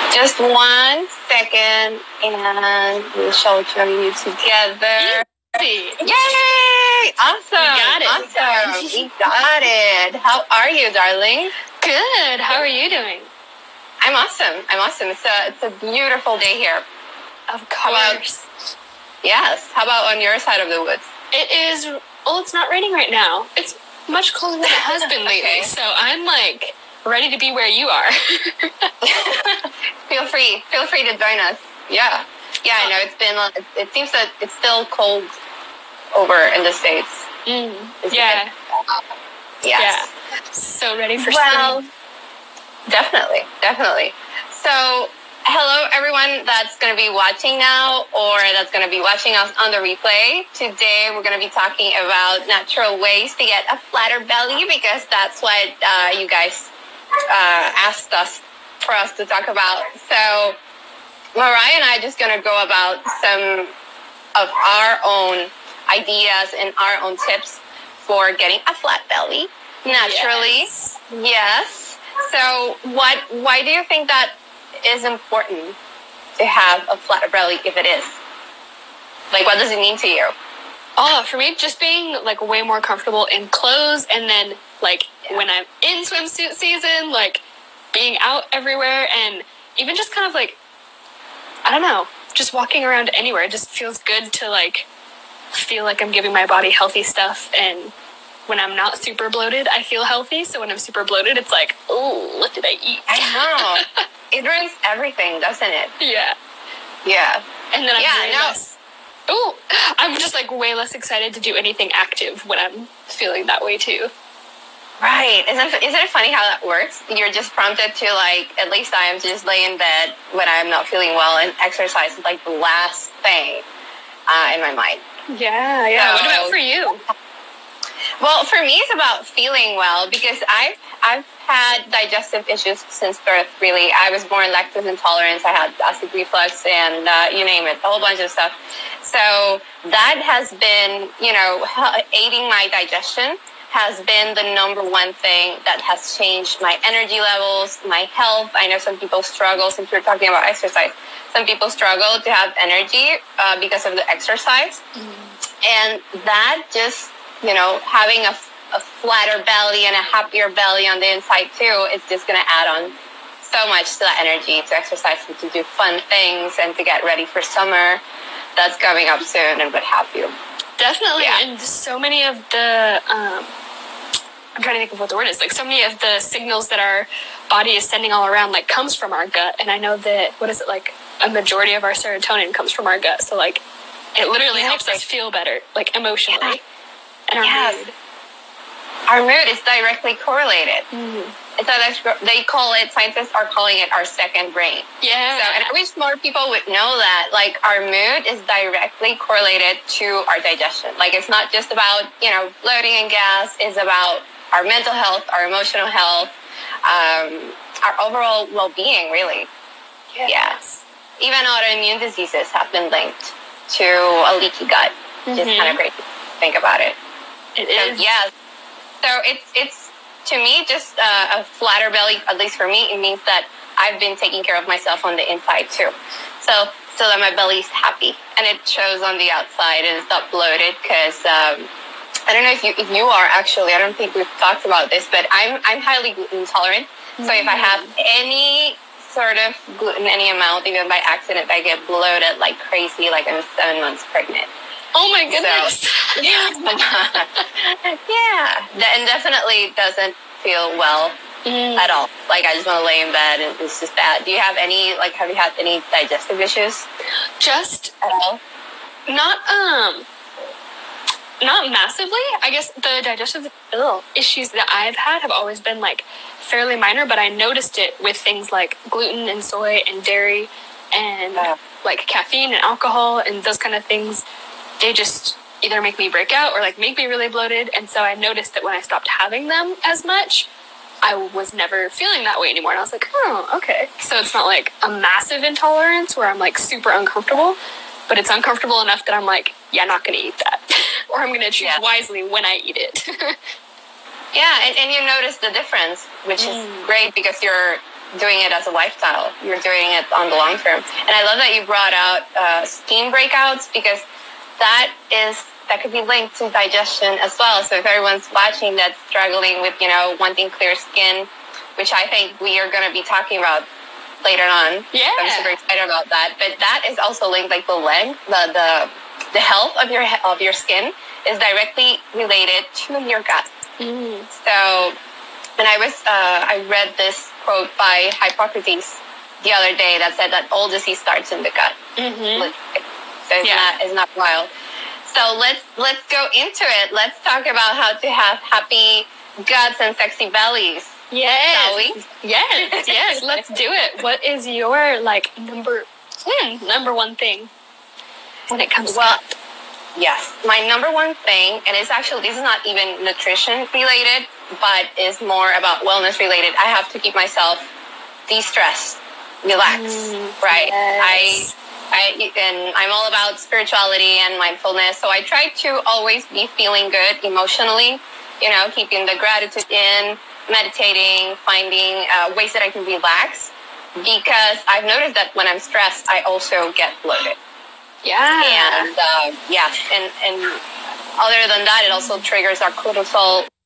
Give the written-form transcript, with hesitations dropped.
Just 1 second, and we shall show you together. Easy. Yay! Awesome. We got it. Awesome. We got it. How are you, darling? Good. How are you doing? I'm awesome. It's a beautiful day here. Of course. Yes. How about on your side of the woods? It is. Well, it's not raining right now. It's much colder than it has been lately. Okay. So I'm like ready to be where you are. Feel free to join us. Yeah. I know it seems that it's still cold over in the States. Yeah. Yes. Yeah. So ready for spring. spring. Definitely. So, hello everyone that's going to be watching now or that's going to be watching us on the replay. Today we're going to be talking about natural ways to get a flatter belly because that's what you guys asked us for us to talk about. So, Mariah and I are just going to go about some of our own ideas and our own tips for getting a flat belly naturally. Yes. So why do you think that is important to have a flat belly if it is? Like, what does it mean to you? Oh, for me, just being like way more comfortable in clothes, and then like when I'm in swimsuit season, like being out everywhere, and even just kind of like, I don't know, just walking around anywhere. It just feels good to like feel like I'm giving my body healthy stuff. And when I'm not super bloated, I feel healthy. So when I'm super bloated, it's like, oh, what did I eat? I know. It ruins everything, doesn't it? Yeah. And then I'm just like way less excited to do anything active when I'm feeling that way too. Right. Isn't it funny how that works? You're just prompted to like, at least I am to just lay in bed when I'm not feeling well, and exercise is like the last thing in my mind. Yeah. So, what about for you? Well, for me, it's about feeling well because I've had digestive issues since birth, really. I was born lactose intolerant. I had acid reflux and you name it, a whole bunch of stuff. So that has been, aiding my digestion has been the number one thing that has changed my energy levels, my health. I know some people struggle, since we're talking about exercise, some people struggle to have energy because of the exercise. And that just, having a flatter belly and a happier belly on the inside too, it's just going to add on so much to that energy to exercise and to do fun things and to get ready for summer that's coming up soon and what have you. Definitely. Yeah. And so many of the, I'm trying to think of what the word is, like so many of the signals that our body is sending all around, like comes from our gut. And I know that, like a majority of our serotonin comes from our gut. So like it literally helps us feel better, like emotionally. And our mood. Our mood is directly correlated. So they call it, scientists are calling it our second brain. Yeah. So, and I wish more people would know that, like, our mood is directly correlated to our digestion. Like, it's not just about, bloating and gas. It's about our mental health, our emotional health, our overall well-being, really. Yes. Even autoimmune diseases have been linked to a leaky gut, which is kind of great to think about it. It is. Yes. So it's to me just a flatter belly. At least for me, it means that I've been taking care of myself on the inside too. So that my belly's happy and it shows on the outside and it's not bloated. Because I don't know if you are actually. I don't think we've talked about this, but I'm highly gluten intolerant. So if I have any sort of gluten, any amount, even by accident, I get bloated like crazy. Like I'm 7 months pregnant. Oh my goodness. So, yeah. And definitely doesn't feel well at all. Like I just want to lay in bed and it's just bad. Do you have any, have you had any digestive issues? Just at all? Not massively. I guess the digestive issues that I've had have always been like fairly minor, but I noticed it with things like gluten and soy and dairy and like caffeine and alcohol and those kind of things. They just either make me break out or like make me really bloated. And so I noticed that when I stopped having them as much, I was never feeling that way anymore. And I was like, oh, okay. So it's not like a massive intolerance where I'm like super uncomfortable, but it's uncomfortable enough that I'm like, yeah, I'm not going to eat that. Or I'm going to choose wisely when I eat it. And you notice the difference, which is great because you're doing it as a lifestyle. You're doing it on the long term. And I love that you brought out steam breakouts, because that could be linked to digestion as well. So if everyone's watching that's struggling with, wanting clear skin, which I think we are going to be talking about later on. Yeah. I'm super excited about that. But that is also linked, like the health of your skin is directly related to your gut. Mm. So, and I read this quote by Hippocrates the other day that said that all disease starts in the gut. Mm-hmm. So it's not wild. So let's go into it. Let's talk about how to have happy guts and sexy bellies. Yes. Shall we? Yes. Let's do it. What is your number one thing when it comes to that? Yes, my number one thing, and this is not even nutrition related, but is more about wellness related. I have to keep myself de-stressed, relaxed, right? Yes. And I'm all about spirituality and mindfulness. So I try to always be feeling good emotionally, keeping the gratitude in, meditating, finding ways that I can relax, because I've noticed that when I'm stressed, I also get bloated. Yeah. And and other than that, it also triggers our cortisol